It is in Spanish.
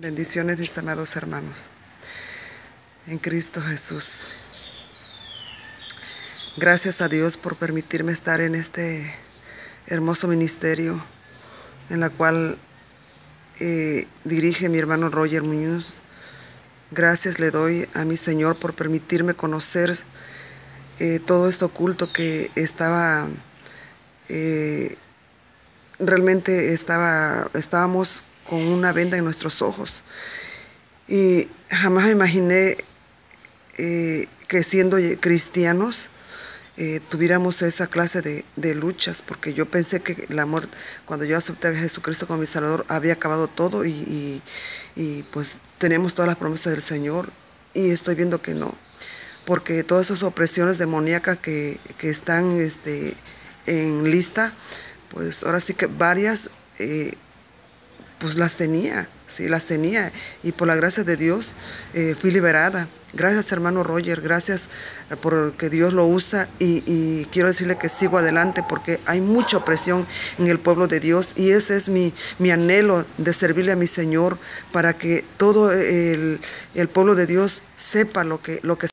Bendiciones, mis amados hermanos, en Cristo Jesús. Gracias a Dios por permitirme estar en este hermoso ministerio en la cual dirige mi hermano Roger Muñoz. Gracias le doy a mi Señor por permitirme conocer todo esto oculto que estaba, realmente estábamos con una venda en nuestros ojos. Y jamás me imaginé que siendo cristianos tuviéramos esa clase de luchas, porque yo pensé que el amor, cuando yo acepté a Jesucristo como mi Salvador, había acabado todo y pues tenemos todas las promesas del Señor, y estoy viendo que no, porque todas esas opresiones demoníacas que están en lista, pues ahora sí que varias pues las tenía, sí, las tenía, y por la gracia de Dios fui liberada. Gracias, hermano Roger, gracias por que Dios lo usa, y quiero decirle que sigo adelante porque hay mucha opresión en el pueblo de Dios, y ese es mi anhelo de servirle a mi Señor, para que todo el pueblo de Dios sepa lo que